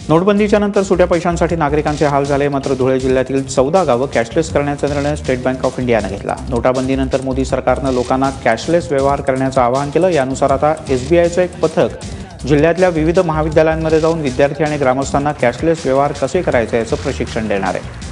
नोटबंदीच्या नंतर सुट्या पैशांसाठी नागरिकांचे हाल झाले, मात्र धुळे जिल्ह्यातील 14 गावं कॅशलेस करण्याचा निर्णय स्टेट बँक ऑफ इंडियाने घेतला। नोटाबंदीनंतर मोदी सरकारनं लोकांना कॅशलेस व्यवहार करण्याचं आवाहन केलं। यानुसार आता SBIचं एक पथक जिल्ह्यातल्या विविध महाविद्यालयांमध्ये जाऊन विद्यार्थी आणि ग्रामस्थांना कॅशलेस व्यवहार कसे करायचे याचं प्रशिक्षण देणार आहे।